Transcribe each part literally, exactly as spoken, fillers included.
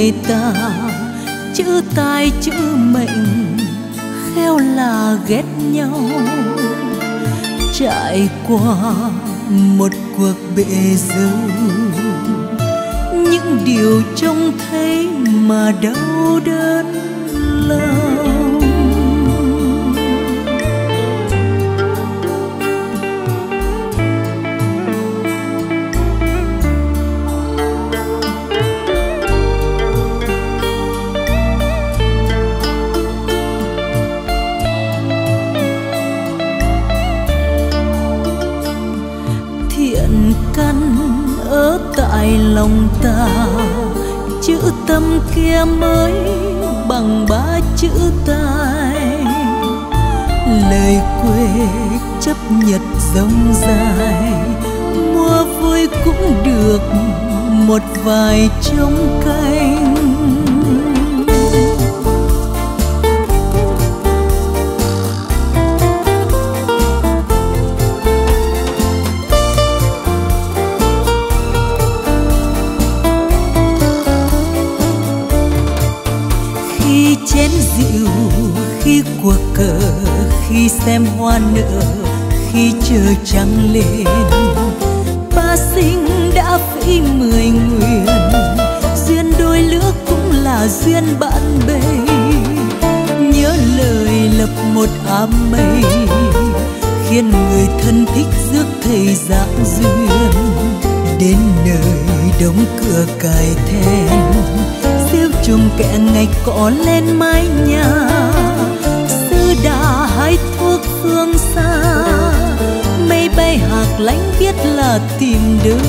người ta, chữ tài chữ mệnh khéo là ghét nhau. Trải qua một cuộc bể dâu, những điều trông thấy mà đau đớn lòng. Thiện căn ở tại lòng ta, chữ tâm kia mới bằng ba chữ tài. Lời quê chấp nhật rông dài, mua vui cũng được một vài trống canh. Khi chén rượu, khi cuộc cờ, khi xem hoa nở, khi trời trăng lên, ba sinh đã phí mười nguyện. Duyên đôi lứa cũng là duyên bạn bè, nhớ lời lập một áng mây, khiến người thân thích rước thầy dạng duyên. Đến nơi đóng cửa cài then, siêu trùng kẹ ngày cỏ lên mái nhà. Sư đà hai thuốc phương xa, mây bay hạc lánh biết là tìm đâu.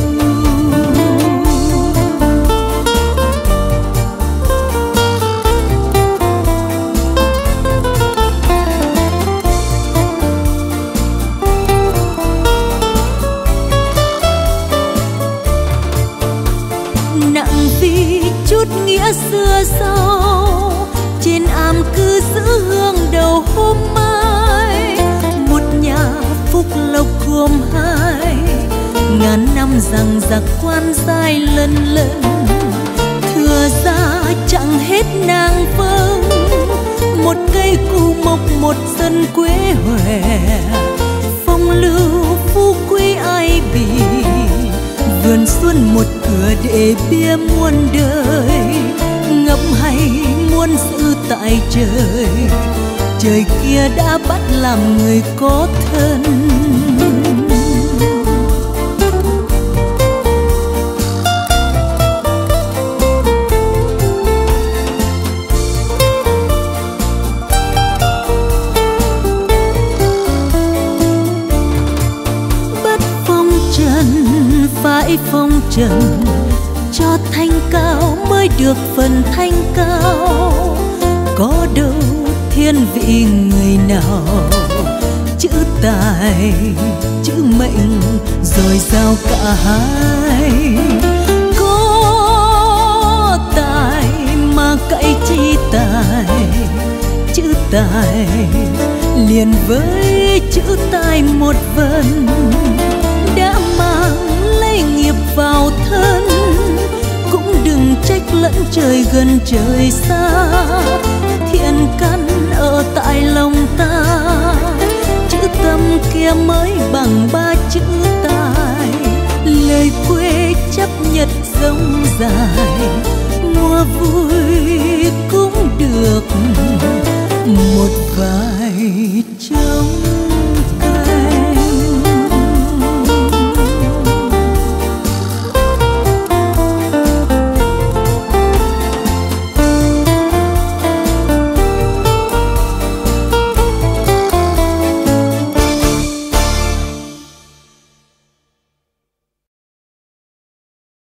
Nặng vì chút nghĩa xưa sau, trên am cứ giữ hương đầu hôm mai. Một nhà phúc lộc gồm hai, ngàn năm rằng giặc quan dài lần lần. Thừa ra chẳng hết nàng vâng, một cây cù mộc một dân quê hòe. Phong lưu phú quý ai bì, vườn xuân một cửa để bia muôn đời. Ngậm hay muốn giữ tại trời, trời kia đã bắt làm người có thân. Bất phong trần phải phong trần, cho thanh cao mới được phần thanh cao. Có đâu thiên vị người nào, chữ tài chữ mệnh rồi giao cả hai. Có tài mà cậy chi tài, chữ tài liền với chữ tài một vần, đã mang lấy nghiệp vào thân. Cũng đừng trách lẫn trời gần trời xa, thiện căn ở tại lòng ta, chữ tâm kia mới bằng ba chữ tài. Lời quê chấp nhật rông dài, mùa vui cũng được một vài trống